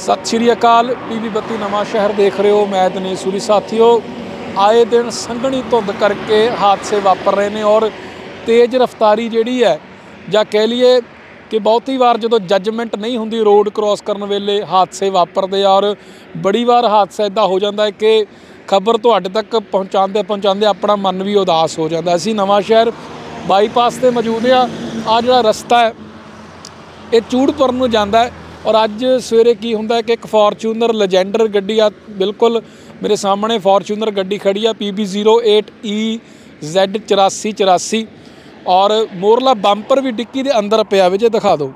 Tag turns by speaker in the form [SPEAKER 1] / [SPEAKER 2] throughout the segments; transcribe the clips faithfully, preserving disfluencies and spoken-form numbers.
[SPEAKER 1] सत श्री अकाल। पीवी बत्ती नवां शहर देख रहे हो। मैं दिनेश सूरी। साथियों, आए दिन संघनी धुंध करके हादसे वापर रहे हैं और तेज़ रफ्तारी जिहड़ी है जां कह लीए कि बहुती वार जो जजमेंट नहीं होंदी रोड क्रॉस करन वेले हादसे वापरदे और बड़ी बार हादसा इदां हो जाता है कि खबर तुहाडे तक पहुँचाते पहुँचाते अपना मन भी उदास हो जाता। असीं नवां शहर बाईपास ते मौजूद आ। आ जिहड़ा रस्ता है ये चूड़पुर नूं जांदा है और अज सवेरे की हुंदा है कि एक फॉर्चूनर लजेंडर गड्डी आ, बिल्कुल मेरे सामने फॉर्चूनर गड्डी खड़ी आ P B zero eight E Z चौरासी चौरासी और मोरला बंपर भी डिक्की दे अंदर पिया विच दिखा दो।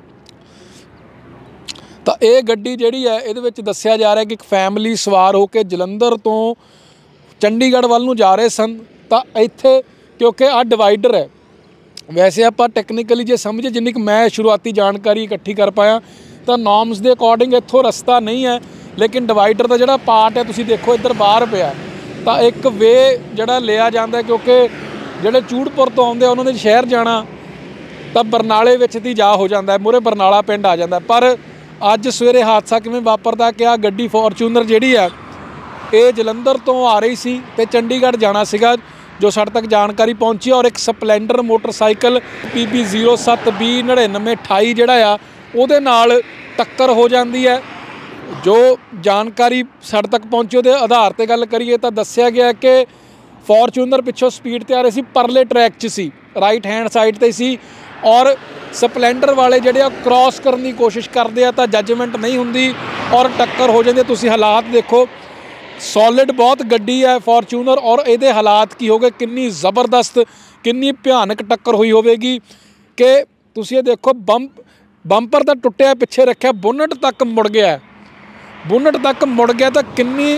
[SPEAKER 1] तो ये गड्डी जिहड़ी है इहदे विच दस्सिया जा रहा है कि एक फैमिली सवार होकर जलंधर तो चंडीगढ़ वाल नूं जा रहे सन। तो इत्थे क्योंकि आ डिवाइडर है, वैसे आप टैक्नीकली जे समझे जिन्नी मैं शुरुआती जानकारी इकट्ठी कर पाया तो नॉर्म्स के अकॉर्डिंग इत्थों रस्ता नहीं है, लेकिन डिवाइडर का जोड़ा पार्ट है तुसीं देखो इधर बाहर पिया। तो एक वे जोड़ा लिया जाता है क्योंकि जोड़े चूड़पुर तो आउंदे उन्होंने शहर जाना तो बरनाले विच दी जा हो जाता है, मूहरे बरनाला पिंड आ जाता है। पर अज सवेरे हादसा किवें वापरदा कि आ गड्डी फॉर्चूनर जिहड़ी है ये जलंधर तो आ रही सी ते चंडीगढ़ जाना सीगा जो साढ़े तक जानकारी पहुँची और एक Splendor motorcycle P B zero सत्त बी नड़िनवे अठाई जोड़ा आ उहदे नाल टक्कर हो जाती है। जो जानकारी साढ़े तक पहुँची उहदे आधार पर गल करिए तो दस्सिया गया कि फॉर्चूनर पिछों स्पीड ते आ रही सी, परले ट्रैक च सी, राइट हैंड साइड ते सी और स्पलैंडर वाले जिहड़े क्रॉस करने की कोशिश करते हैं तो जजमेंट नहीं हुंदी और टक्कर हो जाती है। तुसीं हालात देखो, सॉलिड बहुत गड्डी है फॉर्चूनर और ये हालात की हो गए, कितनी ज़बरदस्त कितनी भयानक टक्कर हुई होगी कि तुसीं ये देखो बंप बंपर तो टुटिया पिछे रखा, बोनट तक मुड़ गया, बोनट तक मुड़ गया तो कितनी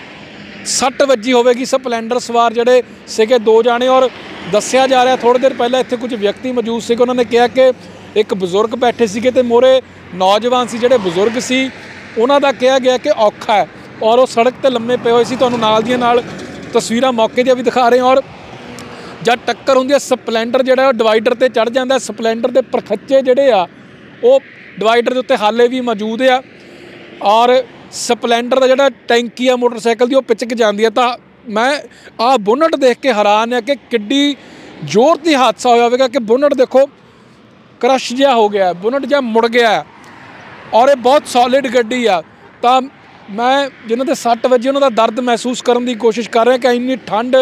[SPEAKER 1] सट वजी होगी स्पलैंडर सवार जड़े सीगे दो जाने। और दस्सिया जा रहा थोड़ी देर पहले इत्थे कुछ व्यक्ति मौजूद से उन्होंने कहा कि एक बजुर्ग बैठे सीगे ते मोरे नौजवान सी जिहड़े बजुर्ग सी उन्हां दा कहा गया कि औखा है और वो सड़क ते लम्मे पे हुए सी। तुहानूं नाल दियां नाल तस्वीरां मौके दी भी दिखा रहे हैं। और जब टक्कर हुंदी है स्पलैंडर जिहड़ा डिवाइडर ते चढ़ जाता है, स्पलैंडर दे परखच्चे जिहड़े आ वो डिवाइडर दे उत्ते हाले भी मौजूद आ और स्पलैंडर का जिहड़ा टैंकी आ मोटरसाइकिल दी वो पिचक जाती है। तो मैं आ बोनट देख के हैरान है कि किड्डी जोर दी हादसा होया होवेगा कि बोनट देखो क्रश जिहा हो गया, बोनट जिहा मुड़ गया और ये बहुत सॉलिड गड्डी आ। तो मैं जिन्हों के सट वजे उन्होंने दर्द महसूस करने की कोशिश कर रहा कि इन्नी ठंड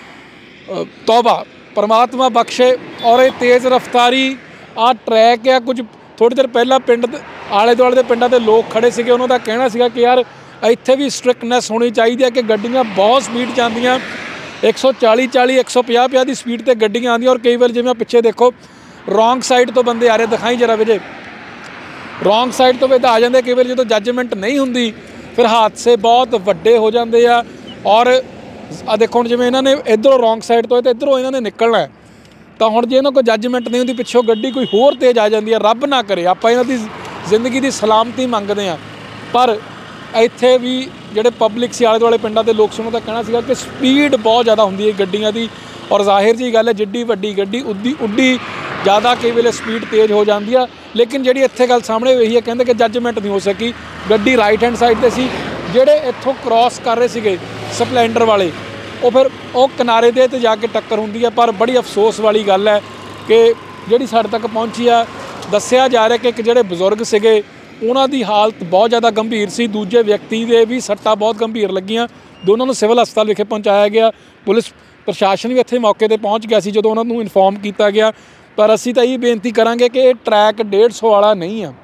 [SPEAKER 1] तौबा परमात्मा बख्शे। और ये तेज़ रफ्तारी आ ट्रैक है, कुछ थोड़ी देर पहला पिंड आले दुआले के पिंडों के लोग खड़े थे, उन्होंने कहना सीगा कि यार इत्थे भी स्ट्रिक्टनैस होनी चाहिए कि गड्डियां बहुत स्पीड जांदियां, एक सौ चाली चाली एक सौ पचास पचास की स्पीड से गड्डियां आंदियां और कई बार जिवें पिछे देखो रोंग साइड तो बंदे आ रहे, दिखाई जरा विजय, रोंग साइड तो बंदे आ जाते कई बार जो जजमेंट नहीं होंदी फिर हादसे बहुत वड्डे हो जाते हैं। और आ देखो हुण जिवें इन्हां ने इधरों रोंग साइड तो इधरों इन्हां ने निकलना है तो हुण जे इन्हां कोई जजमेंट नहीं होंदी पिछों गड्डी कोई होर तेज़ आ जाती है, रब ना करे आपां इन्हां दी जिंदगी की सलामती मंगते हैं। पर इत्थे भी जिहड़े पब्लिक सी आले दुआले पिंडां दे लोग सी उन्हां दा कहना सीगा कि स्पीड बहुत ज़्यादा हुंदी है गड्डियां दी और जाहिर जी गल है जिड्डी वड्डी गड्डी उड्डी उड्डी ज़्यादा कई वेले स्पीड तेज़ हो जाती है। लेकिन जिहड़ी इत्थे गल सामने यही है कहते कि जजमेंट नहीं हो सकी, गड्डी राइट हैंड साइड ते सी, जिहड़े इत्थों क्रॉस कर रहे सीगे स्पलैंडर वाले वो फिर वो किनारे दे ते जाके टक्कर हुंदी है। पर बड़ी अफसोस वाली गल है कि जिहड़ी साडे तक पहुंची है, दस्सिया जा रहा कि एक जिहड़े बजुर्ग सीगे उन्हां दी हालत बहुत ज़्यादा गंभीर सी, दूजे व्यक्ति दे भी सट्टां बहुत गंभीर लगियां, दोनों नूं सिविल हस्पताल विखे पहुँचाया गया। पुलिस प्रशासन भी इत्थे मौके ते पहुँच गया सी जदों उन्हां नूं इनफॉर्म किया गया। पर असीं तां ये बेनती करांगे कि ये ट्रैक डेढ़ सौ वाला नहीं है।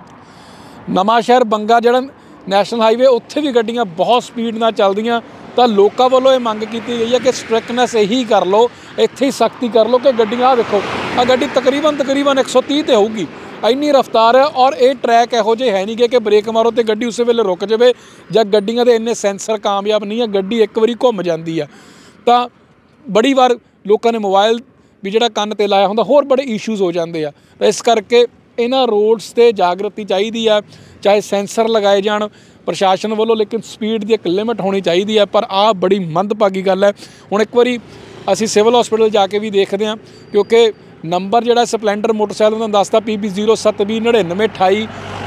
[SPEAKER 1] नवां शहर बंगा जिहड़ा नैशनल हाईवे उत्थे भी गड्डियां बहुत स्पीड नाल चलदियां, तो लोगों वालों ये मंग की गई है कि स्ट्रिक्टनैस यही कर लो, इत्थे ही सख्ती कर लो कि गड्डियां देखो आ गड्डी तकरीबन तकरीबन एक सौ तीह ते होगी, इन्नी रफ्तार है। और ये ट्रैक इहो जिहे है नहीं कि ब्रेक मारो तो गड्डी उस वेले रुक जाए, जां गड्डियां दे इन्ने सेंसर कामयाब नहीं है, गड्डी एक बारी घुम जाती है। तो बड़ी बार लोगों ने मोबाइल भी जिहड़ा कंन ते लाया हुंदा होर बड़े इशूज़ हो जाते हैं। इस करके इन्हां रोड्स ते जागृति चाहिदी है, चाहे सेंसर लगाए जाण प्रशासन वालों, लेकिन स्पीड की एक लिमिट होनी चाहिए है। पर आ बड़ी मंदभागी गल है। हुण एक बारी असीं सिविल हॉस्पिटल जाके भी देखते हैं क्योंकि नंबर जिहड़ा स्पलैंडर मोटरसाइकिल का दसदा पी बी जीरो सत्त बी नड़िनवे अठाई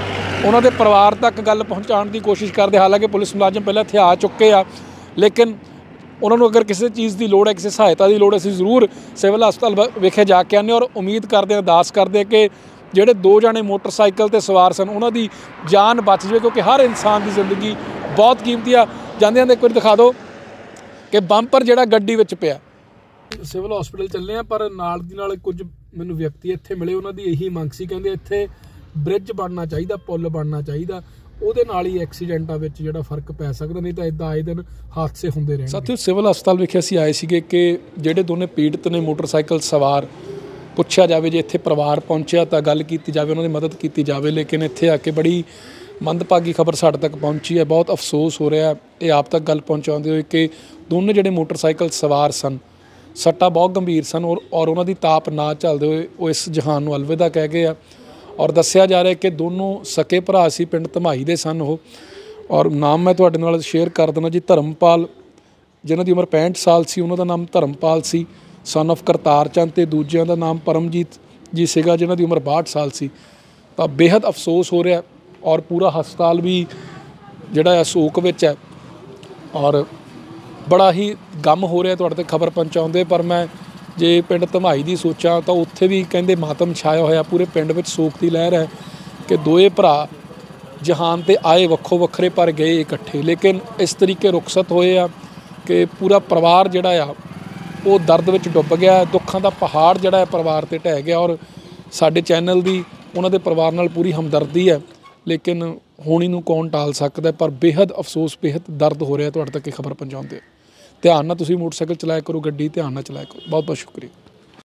[SPEAKER 1] ਉਹਨਾਂ ਦੇ ਪਰਿਵਾਰ ਤੱਕ ਗੱਲ ਪਹੁੰਚਾਉਣ ਦੀ ਕੋਸ਼ਿਸ਼ ਕਰਦੇ। ਹਾਲਾਂਕਿ ਪੁਲਿਸ ਮੁਲਾਜ਼ਮ ਪਹਿਲਾਂ ਇੱਥੇ ਆ ਚੁੱਕੇ ਆ, ਲੇਕਿਨ ਉਹਨਾਂ ਨੂੰ ਅਗਰ ਕਿਸੇ ਚੀਜ਼ ਦੀ ਲੋੜ ਹੈ, ਕਿਸੇ ਸਹਾਇਤਾ ਦੀ ਲੋੜ, ਅਸੀਂ ਜ਼ਰੂਰ ਸਿਵਲ ਹਸਪਤਾਲ ਵਿਖੇ ਜਾ ਕੇ ਆਉਂਦੇ ਔਰ ਉਮੀਦ ਕਰਦੇ ਹਾਂ, ਅਰਦਾਸ ਕਰਦੇ ਕਿ ਜਿਹੜੇ ਦੋ ਜਾਣੇ ਮੋਟਰਸਾਈਕਲ 'ਤੇ ਸਵਾਰ ਸਨ ਉਹਨਾਂ ਦੀ ਜਾਨ ਬਚ ਜਾਵੇ, ਕਿਉਂਕਿ ਹਰ ਇਨਸਾਨ ਦੀ ਜ਼ਿੰਦਗੀ ਬਹੁਤ ਕੀਮਤੀ ਆ। ਜਾਂਦਿਆਂ ਦੇ ਇੱਕ ਵਾਰੀ ਦਿਖਾ ਦਿਓ ਕਿ ਬੰਪਰ ਜਿਹੜਾ ਗੱਡੀ ਵਿੱਚ ਪਿਆ। ਸਿਵਲ ਹਸਪੀਟਲ ਚੱਲੇ ਆ, ਪਰ ਨਾਲ ਦੀ ਨਾਲ ਕੁਝ ਮੈਨੂੰ ਵਿਅਕਤੀ ਇੱਥੇ ਮਿਲੇ, ਉਹਨਾਂ ਦੀ ਇਹੀ ਮੰਗ ਸੀ, ਕਹਿੰਦੇ ਇੱਥੇ ਬ੍ਰਿਜ ਬਣਨਾ ਚਾਹੀਦਾ, ਪੁਲ ਬਣਨਾ ਚਾਹੀਦਾ, ਉਹਦੇ ਨਾਲ ਹੀ ਐਕਸੀਡੈਂਟਾਂ ਵਿੱਚ ਜਿਹੜਾ ਫਰਕ ਪੈ ਸਕਦਾ, ਨਹੀਂ ਤਾਂ ਇੱਦਾਂ ਆਏ ਦਿਨ ਹਾਦਸੇ ਹੁੰਦੇ ਰਹਿਣਗੇ। ਸਾਥੀਓ, ਸਿਵਲ ਹਸਪਤਾਲ ਵਿਖੇ ਅਸੀਂ ਆਏ ਸੀਗੇ ਕਿ ਜਿਹੜੇ ਦੋਨੇ ਪੀੜਤ ਨੇ ਮੋਟਰਸਾਈਕਲ ਸਵਾਰ, ਪੁੱਛਿਆ ਜਾਵੇ, ਜੇ ਇੱਥੇ ਪਰਿਵਾਰ ਪਹੁੰਚਿਆ ਤਾਂ ਗੱਲ ਕੀਤੀ ਜਾਵੇ, ਉਹਨਾਂ ਦੀ ਮਦਦ ਕੀਤੀ ਜਾਵੇ। ਲੇਕਿਨ ਇੱਥੇ ਆ ਕੇ ਬੜੀ ਮੰਦਭਾਗੀ ਖਬਰ ਸਾਡੇ ਤੱਕ ਪਹੁੰਚੀ ਹੈ। ਬਹੁਤ ਅਫਸੋਸ ਹੋ ਰਿਹਾ ਇਹ ਆਪ ਤੱਕ ਗੱਲ ਪਹੁੰਚਾਉਂਦੇ ਹੋਏ ਕਿ ਦੋਨੇ ਜਿਹੜੇ ਮੋਟਰਸਾਈਕਲ ਸਵਾਰ ਸਨ, ਸੱਟਾਂ ਬਹੁਤ ਗੰਭੀਰ ਸਨ ਔਰ ਔਰ ਉਹਨਾਂ ਦੀ ਤਾਪ ਨਾ ਝੱਲਦੇ ਹੋਏ ਉਹ ਇਸ ਜਹਾਨ ਨੂੰ ਅਲਵਿਦਾ ਕਹਿ ਗਏ ਆ। ਔਰ ਦੱਸਿਆ ਜਾ ਰਿਹਾ ਕਿ ਦੋਨੋਂ ਸਕੇ ਭਰਾ ਸੀ, ਪਿੰਡ ਧਮਾਈ ਦੇ ਸਨ ਉਹ। ਔਰ ਨਾਮ ਮੈਂ ਤੁਹਾਡੇ ਨਾਲ ਸ਼ੇਅਰ ਕਰ ਦਿੰਦਾ ਜੀ। ਧਰਮਪਾਲ, ਜਿਨ੍ਹਾਂ ਦੀ ਉਮਰ ਪੈਂਹਠ ਸਾਲ ਸੀ, ਉਹਨਾਂ ਦਾ ਨਾਮ ਧਰਮਪਾਲ ਸੀ, ਸਨ ਆਫ ਕਰਤਾਰ ਚੰਦ, ਅਤੇ ਦੂਜਿਆਂ ਦਾ ਨਾਮ ਪਰਮਜੀਤ ਜੀ ਸੀਗਾ, ਜਿਨ੍ਹਾਂ ਦੀ ਉਮਰ ਬਾਹਠ ਸਾਲ ਸੀ। ਤਾਂ ਬੇਹੱਦ ਅਫਸੋਸ ਹੋ ਰਿਹਾ ਔਰ ਪੂਰਾ ਹਸਪਤਾਲ ਵੀ ਜਿਹੜਾ ਹੈ ਸ਼ੋਕ ਵਿੱਚ ਹੈ ਔਰ ਬੜਾ ਹੀ ਗਮ ਹੋ ਰਿਹਾ ਤੁਹਾਡੇ ਤੱਕ ਖਬਰ ਪਹੁੰਚਾਉਂਦੇ। ਪਰ ਮੈਂ ਜੇ ਪਿੰਡ ਧਮਾਈ ਦੀ ਸੋਚਾਂ ਤਾਂ ਉੱਥੇ ਵੀ ਕਹਿੰਦੇ ਮਾਤਮ ਛਾਇਆ ਹੋਇਆ, ਪੂਰੇ ਪਿੰਡ ਵਿੱਚ ਸੋਗ ਦੀ ਲਹਿਰ ਹੈ ਕਿ ਦੋਏ ਭਰਾ ਜਹਾਨ 'ਤੇ ਆਏ ਵੱਖੋ ਵੱਖਰੇ ਪਰ ਗਏ ਇਕੱਠੇ। ਲੇਕਿਨ ਇਸ ਤਰੀਕੇ ਰੁਖਸਤ ਹੋਏ ਆ ਕਿ ਪੂਰਾ ਪਰਿਵਾਰ ਜਿਹੜਾ ਆ ਉਹ ਦਰਦ ਵਿੱਚ ਡੁੱਬ ਗਿਆ। ਦੁੱਖਾਂ ਦਾ ਪਹਾੜ ਜਿਹੜਾ ਹੈ ਪਰਿਵਾਰ 'ਤੇ ਢਹਿ ਗਿਆ ਔਰ ਸਾਡੇ ਚੈਨਲ ਦੀ ਉਹਨਾਂ ਦੇ ਪਰਿਵਾਰ ਨਾਲ ਪੂਰੀ ਹਮਦਰਦੀ ਹੈ। ਲੇਕਿਨ ਹੋਣੀ ਨੂੰ ਕੌਣ ਟਾਲ ਸਕਦਾ, ਪਰ ਬੇਹੱਦ ਅਫਸੋਸ, ਬੇਹੱਦ ਦਰਦ ਹੋ ਰਿਹਾ ਤੁਹਾਡੇ ਤੱਕ ਇਹ ਖਬਰ ਪਹੁੰਚਾਉਂਦੇ। ਧਿਆਨ ਨਾਲ ਤੁਸੀਂ ਮੋਟਰਸਾਈਕਲ ਚਲਾਇਆ ਕਰੋ, ਗੱਡੀ ਧਿਆਨ ਨਾਲ ਚਲਾਇਆ ਕਰੋ। ਬਹੁਤ ਬਹੁਤ ਸ਼ੁਕਰੀਆ।